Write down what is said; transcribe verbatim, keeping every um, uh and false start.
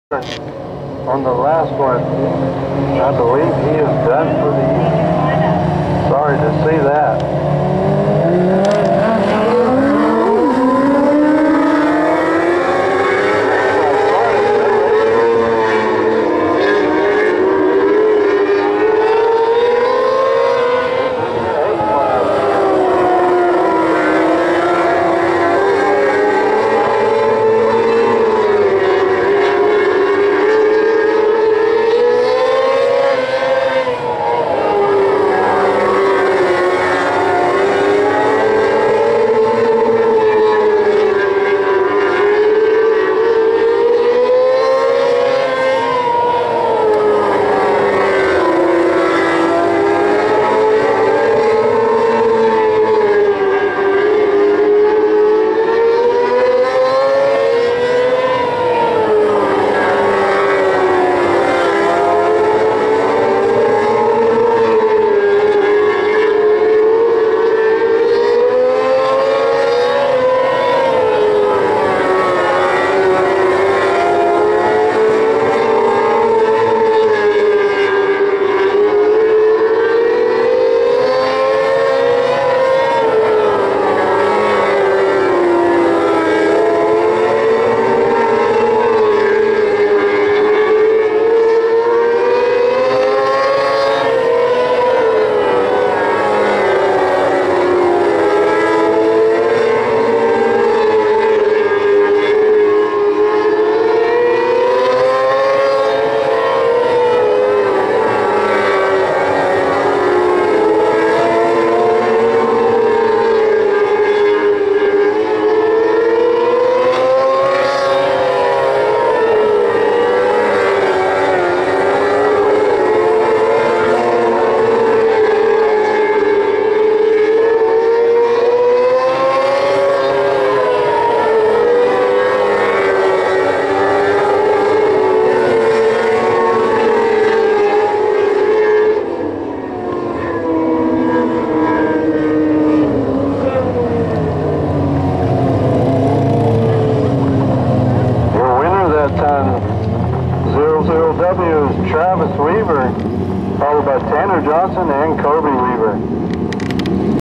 On the last one, I believe he is done for the evening. Sorry to see that. zero zero W is Travis Weaver, followed by Tanner Johnson and Kobe Weaver.